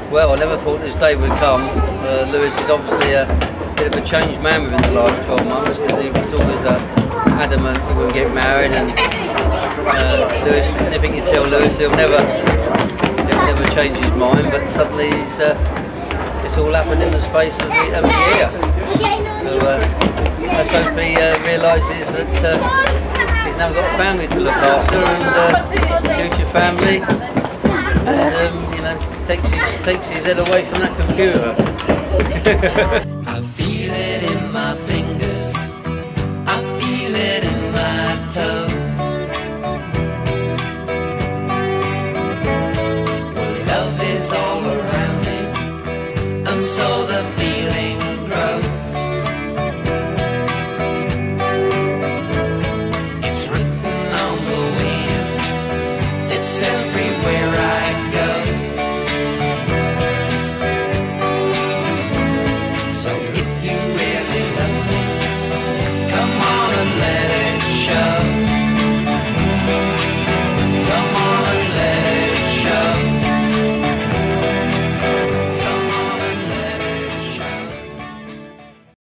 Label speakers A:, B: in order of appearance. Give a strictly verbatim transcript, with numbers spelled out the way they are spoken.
A: Well, I never thought this day would come. Uh, Lewis is obviously a bit of a changed man within the last twelve months, because he was always uh, adamant he wouldn't get married, and uh, Lewis, anything you tell Lewis, he'll never, he'll never change his mind. But suddenly, he's, uh, it's all happened in the space of a, of a year. So uh, let's hope he uh, realises that uh, he's now got a family to look after, and uh, future family. And, um, you know, takes his, takes his head away from that computer.